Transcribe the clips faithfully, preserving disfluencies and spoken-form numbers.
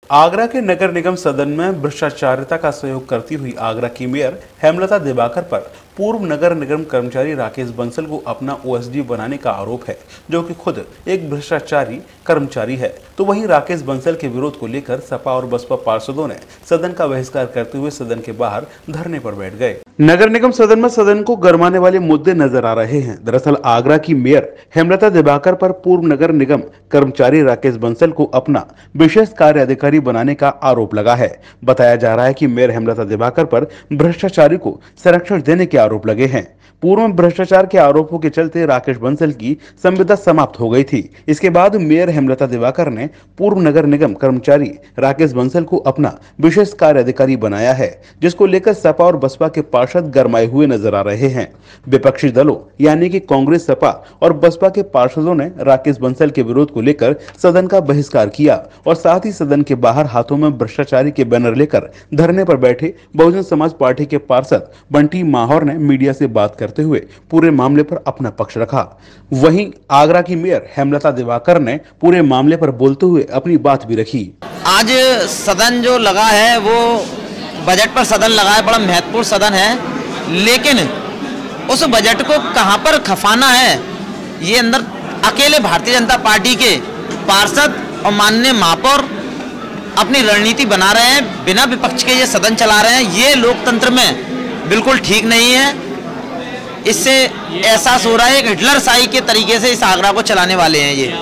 आगरा के नगर निगम सदन में भ्रष्टाचारिता का सहयोग करती हुई आगरा की मेयर हेमलता दिवाकर पर पूर्व नगर निगम कर्मचारी राकेश बंसल को अपना ओएसडी बनाने का आरोप है, जो कि खुद एक भ्रष्टाचारी कर्मचारी है। तो वहीं राकेश बंसल के विरोध को लेकर सपा और बसपा पार्षदों ने सदन का बहिष्कार करते हुए सदन के बाहर धरने पर बैठ गए। नगर निगम सदन में सदन को गरमाने वाले मुद्दे नजर आ रहे हैं। दरअसल आगरा की मेयर हेमलता दिवाकर पर पूर्व नगर निगम कर्मचारी राकेश बंसल को अपना विशेष कार्य अधिकारी बनाने का आरोप लगा है। बताया जा रहा है कि मेयर हेमलता दिवाकर पर भ्रष्टाचारी को संरक्षण देने के आरोप लगे हैं। पूर्व में भ्रष्टाचार के आरोपों के चलते राकेश बंसल की संविदा समाप्त हो गई थी। इसके बाद मेयर हेमलता दिवाकर ने पूर्व नगर निगम कर्मचारी राकेश बंसल को अपना विशेष कार्य अधिकारी बनाया है, जिसको लेकर सपा और बसपा के पार्षद गरमाए हुए नजर आ रहे हैं। विपक्षी दलों यानी कि कांग्रेस, सपा और बसपा के पार्षदों ने राकेश बंसल के विरोध को लेकर सदन का बहिष्कार किया और साथ ही सदन के बाहर हाथों में भ्रष्टाचारी के बैनर लेकर धरने पर बैठे बहुजन समाज पार्टी के पार्षद बंटी माहौर ने मीडिया से बात करते हुए पूरे मामले पर अपना पक्ष रखा। वहीं आगरा की मेयर हेमलता दिवाकर ने पूरे मामले पर बोलते हुए अपनी बात भी रखी। आज सदन जो लगा है वो बजट पर सदन लगा है, बड़ा महत्वपूर्ण सदन है, लेकिन उस बजट को कहां पर खफाना है, ये अंदर अकेले भारतीय जनता पार्टी के पार्षद और माननीय महापौर अपनी रणनीति बना रहे हैं, बिना विपक्ष के ये सदन चला रहे हैं। ये लोकतंत्र में बिल्कुल ठीक नहीं है। इससे एहसास हो रहा है कि हिटलर शाही के तरीके से इस आगरा को चलाने वाले हैं। ये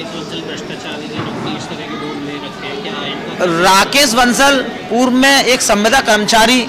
राकेश बंसल पूर्व में एक संविदा कर्मचारी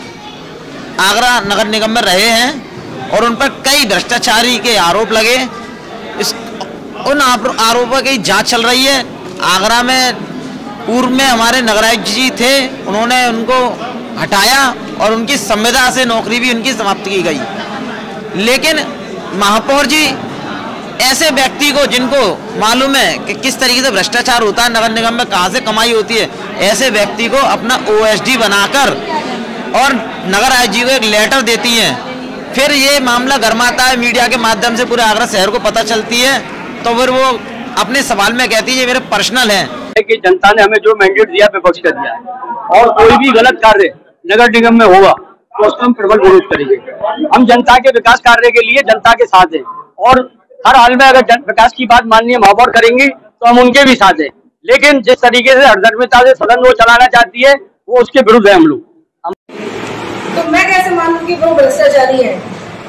आगरा नगर निगम में रहे हैं और उन पर कई भ्रष्टाचारी के आरोप लगे। इस उन आरोपों की जांच चल रही है। आगरा में पूर्व में हमारे नगरायुक्त जी थे, उन्होंने उनको हटाया और उनकी संविदा से नौकरी भी उनकी समाप्त की गई। लेकिन महापौर जी ऐसे व्यक्ति को, जिनको मालूम है कि किस तरीके से भ्रष्टाचार होता है नगर निगम में, कहां से कमाई होती है, ऐसे व्यक्ति को अपना ओएसडी बनाकर और नगर आयुक्त जी को एक लेटर देती हैं। फिर ये मामला गरमाता है, मीडिया के माध्यम से पूरे आगरा शहर को पता चलती है, तो फिर वो अपने सवाल में कहती है ये मेरे पर्सनल है कि जनता ने हमें जो मैंडेट दिया विपक्ष का दिया, और कोई भी गलत कार्य नगर निगम में होगा तो उसका हम प्रबल विरोध करेंगे। हम जनता के विकास कार्य के लिए जनता के साथ हैं और हर हाल में अगर विकास की बात माननीय महापौर करेंगे तो हम उनके भी साथ हैं। लेकिन जिस तरीके से हरदर्मिता से सदन वो चलाना चाहती है वो उसके विरुद्ध है हम लोग। तो मैं कैसे मान लूं कि वो भ्रष्टाचारी है?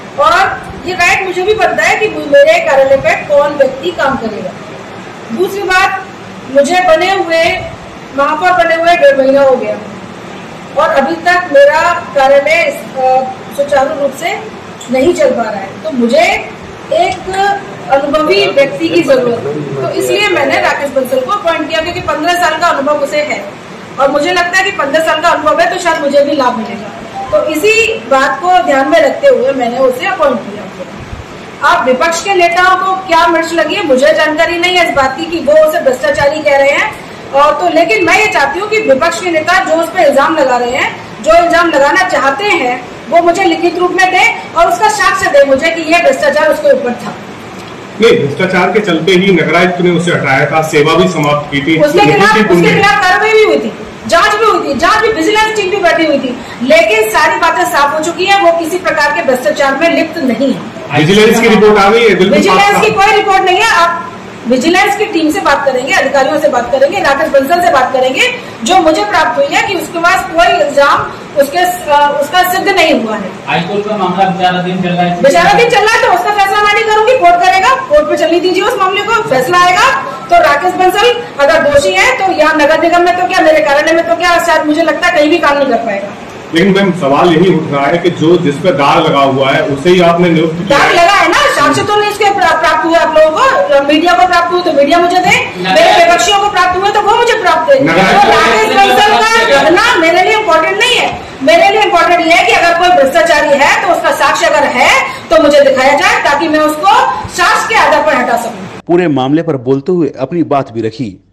और ये राइट मुझे भी पता है कि मेरे कार्यालय पे कौन व्यक्ति काम करेगा। दूसरी बात, मुझे बने हुए महापौर बने हुए डेढ़ महीना हो गया और अभी तक मेरा कार्यालय सुचारू रूप से नहीं चल पा रहा है। तो मुझे एक अनुभवी व्यक्ति की जरूरत है, तो इसलिए मैंने राकेश बंसल को अपॉइंट किया, क्योंकि पंद्रह साल का अनुभव उसे है और मुझे लगता है कि पंद्रह साल का अनुभव है तो शायद मुझे भी लाभ मिलेगा। तो इसी बात को ध्यान में रखते हुए मैंने उसे अपॉइंट किया। आप विपक्ष के नेताओं को क्या मिर्च लगी है, मुझे जानकारी नहीं है इस बात की कि वो उसे भ्रष्टाचारी कह रहे हैं। और तो लेकिन मैं ये चाहती हूँ कि विपक्ष के नेता जो उस पर इल्जाम लगा रहे हैं, जो इल्जाम लगाना चाहते हैं, वो मुझे लिखित रूप में दे और उसका साक्ष्य दे मुझे कि ये भ्रष्टाचार उसके ऊपर था। नहीं, भ्रष्टाचार के चलते ही नगरायुक्त ने उसे हटाया था, सेवा भी समाप्त की थी, उसके खिलाफ उसके खिलाफ कार्रवाई भी हुई थी, जांच भी हुई थी, जांच भी विजिलेंस टीम भी बैठी हुई थी, लेकिन सारी बातें साफ हो चुकी है, वो किसी प्रकार के भ्रष्टाचार में लिप्त नहीं है। विजिलेंस की रिपोर्ट आ गई है? विजिलेंस की कोई रिपोर्ट नहीं है। आप विजिलेंस की टीम से बात करेंगे, अधिकारियों से बात करेंगे, राकेश बंसल से बात करेंगे। जो मुझे प्राप्त हुई है कि उसके पास कोई इल्जाम उसके उसका सिद्ध नहीं हुआ है। हाईकोर्ट का मामला विचाराधीन चल रहा है विचाराधीन चल रहा है तो उसका फैसला मैं नहीं करूंगी, कोर्ट करेगा, कोर्ट पे चलने दीजिए उस मामले को, फैसला आएगा। तो राकेश बंसल अगर दोषी है तो यहाँ नगर निगम में तो क्या, मेरे कार्यालय में तो क्या, शायद मुझे लगता है कहीं भी काम नहीं कर पाएगा। लेकिन मैम सवाल यही उठ रहा है कि जो जिस पे दाग लगा हुआ है उसे ही आपने नियुक्त किया है। दाग लगा है ना, साक्ष्य तो नहीं इसके प्राप्त हुए आप लोगों को, मीडिया को प्राप्त हुए तो मीडिया मुझे दे, मेरे विपक्षियों को प्राप्त हुए तो वो मुझे प्राप्त दे। तो राकेश बंसल का घटना मेरे लिए इम्पोर्टेंट नहीं है। मेरे लिए इम्पोर्टेंट ये है कि अगर कोई भ्रष्टाचारी है तो उसका साक्ष्य अगर है तो मुझे दिखाया जाए, ताकि मैं उसको साक्ष्य के आधार पर हटा सकूं। पूरे मामले पर बोलते हुए अपनी बात भी रखी।